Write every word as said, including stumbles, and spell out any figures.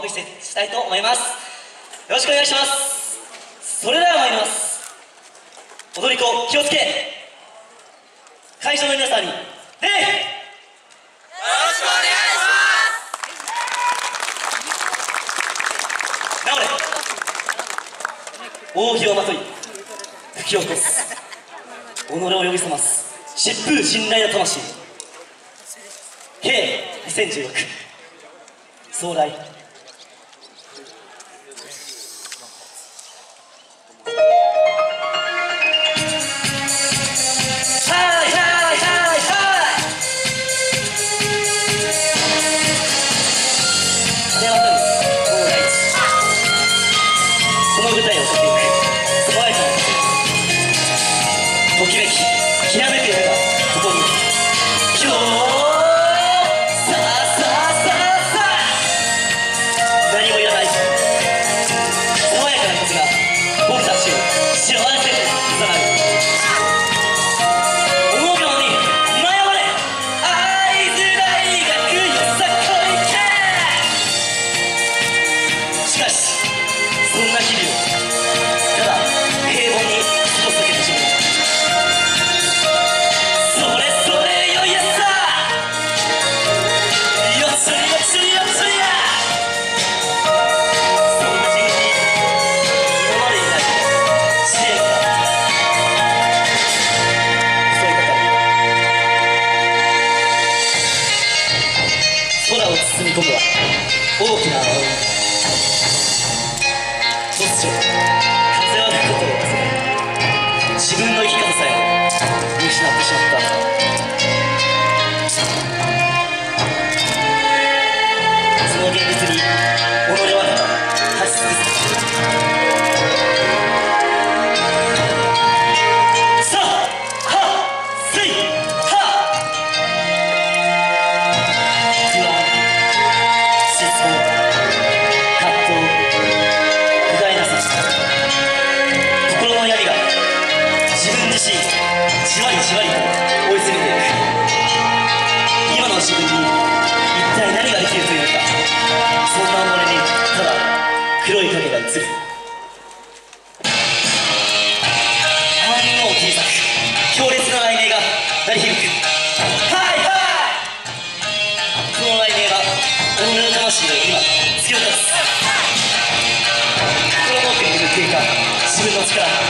見せしたいと思います。よろしくお願いします。それでは参ります。踊り子気をつけ。会場の皆さんに礼。よろしくお願いします。治れ。扇をまとい吹き起こす己を呼び覚ます疾風信頼の魂。計にせんじゅうろく壮大。ときめききらめく夜がここに今日さあさあさあさあ何もいらない爽やかな風が僕たちを幸せにいざなう。思うように迷われ会津大学よさこいけ。しかしそんな日々をただ平凡に過ごすだけでしょう。空を包み込むは大きな青い。突如風は吹くことを忘れ自分の生き方さえ見失ってしまった。その現実に己はただ立ち尽くす。さあはっせいはじわりじわりと追い詰めていく。今の自分に一体何ができるというのか。そんな己にただ黒い影が映る。あまりにも小さく強烈な雷鳴が鳴り響く。はいはい。この雷鳴が己の魂を今突き落とす。心の奥に眠っていた自分の力。